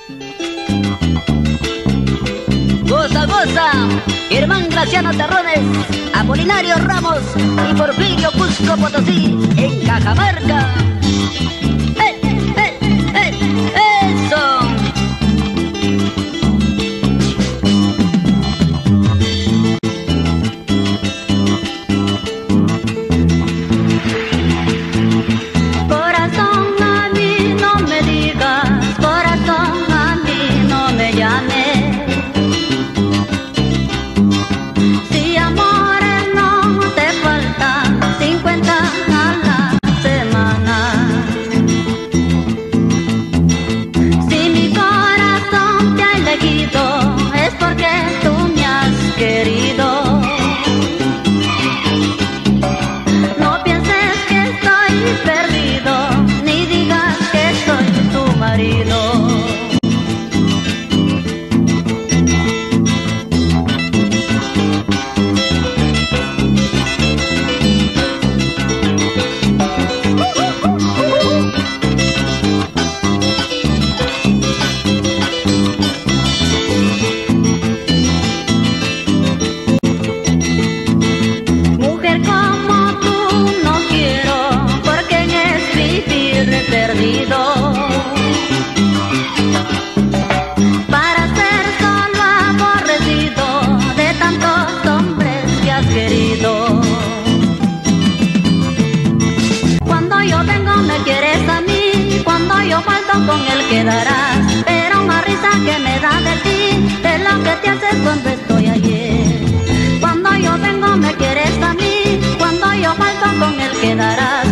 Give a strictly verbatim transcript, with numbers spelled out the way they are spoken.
Goza, goza, Germán Graciano Terrones, Apolinario Ramos y Porfirio Cusco Potosí en Cajamarca. ¡Eh, eh, eh! ¡Eso! Corazón, a mí no me digas, corazón, a mí no me llames. Para ser solo aborrecido de tantos hombres que has querido. Cuando yo vengo me quieres a mí, cuando yo falto con él quedarás. Pero una risa que me da de ti, de lo que te haces cuando estoy allí. Cuando yo vengo me quieres a mí, cuando yo falto con él quedarás.